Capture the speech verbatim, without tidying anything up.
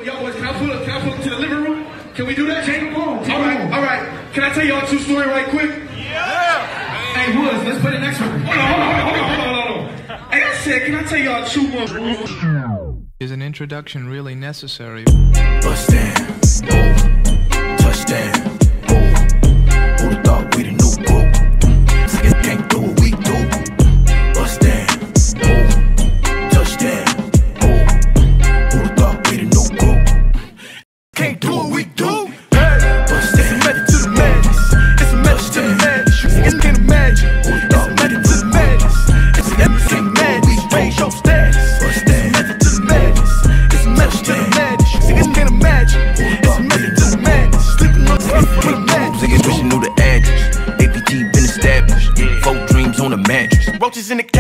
y'all boys, can I pull up, can I pull up to the living room? Can we do that? Take them home. All right, all right. Can I tell y'all a true story right quick? Yeah. Hey, Woods, let's put it next one. Hold on, hold on, hold on, hold on, hold on. Hey, I said, can I tell y'all a true one? Is an introduction really necessary? Bust down, oh, touchdown, oh, who'da thought we the new group? Niggas can't do what we do. Bust down, oh, touchdown, oh, who'da thought we the new group? Can't do what we do. Hey, bust down, it's a method to the madness. It's a method to the madness. You can't imagine. It's a method to the madness. It's everything madness. Raise your status. Bust down, method to the madness. It's a method to the madness. Niggas can't imagine. It's a method to the madness. Sleeping on the floor with a mattress. Niggas wish you knew the address. A P T been established. Four dreams on a mattress. Roaches in the